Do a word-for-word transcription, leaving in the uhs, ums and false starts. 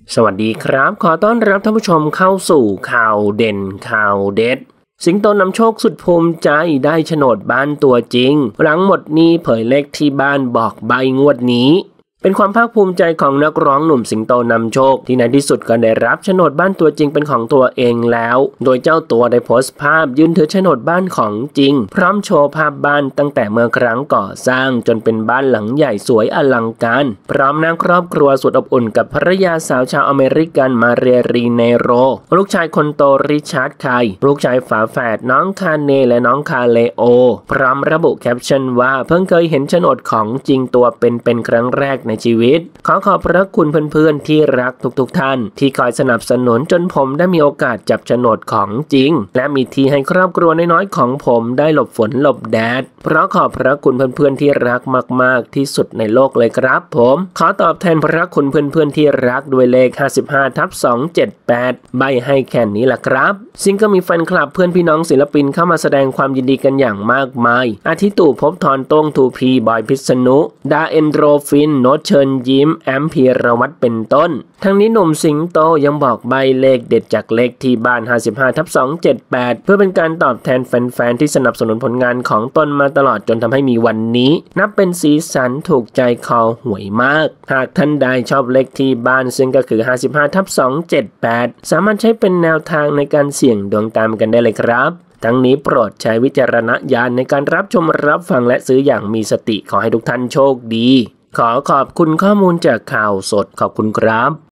สวัสดีครับขอต้อนรับท่านผู้ชมเข้าสู่ข่าวเด่นข่าวเด็ดสิงโตนำโชคสุดภูมิใจได้โฉนดบ้านตัวจริงหลังหมดหนี้เผยเลขที่บ้านบอกใบงวดนี้เป็นความภาคภูมิใจของนักร้องหนุ่มสิงโตนำโชคที่ในที่สุดก็ได้รับโฉนดบ้านตัวจริงเป็นของตัวเองแล้วโดยเจ้าตัวได้โพสต์ภาพยืนถือโฉนดบ้านของจริงพร้อมโชว์ภาพบ้านตั้งแต่เมื่อครั้งก่อสร้างจนเป็นบ้านหลังใหญ่สวยอลังการพร้อมนั่งครอบครัวสุดอบอุ่นกับภรรยาสาวชาวอเมริกันมาเรียรีเนโรลูกชายคนโตริชาร์ดไคลูกชายฝาแฝดน้องคาเนและน้องคาเลโอพร้อมระบุแคปชั่นว่าเพิ่งเคยเห็นโฉนดของจริงตัวเป็นเป็นครั้งแรกในชีวิตขอขอบพระคุณเพื่อนๆที่รักทุกๆท่านที่คอยสนับสนุนจนผมได้มีโอกาสจับโฉนดของจริงและมีที่ให้ครอบครัวน้อยๆของผมได้หลบฝนหลบแดดเพราะขอบพระคุณเพื่อนๆที่รักมากๆที่สุดในโลกเลยครับผมขอตอบแทนพระคุณเพื่อนๆที่รักด้วยเลขห้าสิบห้าทับสองเจ็ดแปดใบให้แค่นี้ล่ะครับซึ่งก็มีแฟนคลับเพื่อนพี่น้องศิลปินเข้ามาแสดงความยินดีกันอย่างมากมายอาทิตู่ภพธรโต้งทูพีบอยพิษณุดาเอนโดรฟินโนตเชิญยิ้มแอมพีรวัตรเป็นต้นทั้งนี้หนุ่มสิงโตยังบอกใบเลขเด็ดจากเลขที่บ้านห้าสิบห้าทับสองเจ็ดแปดเพื่อเป็นการตอบแทนแฟนๆที่สนับสนุนผลงานของตนมาตลอดจนทำให้มีวันนี้นับเป็นสีสันถูกใจคอหวยมากหากท่านใดชอบเลขที่บ้านซึ่งก็คือห้าสิบห้าทับสองเจ็ดแปดสามารถใช้เป็นแนวทางในการเสี่ยงดวงตามกันได้เลยครับทั้งนี้โปรดใช้วิจารณญาณในการรับชมรับฟังและซื้ออย่างมีสติขอให้ทุกท่านโชคดีขอขอบคุณข้อมูลจากข่าวสดขอบคุณครับ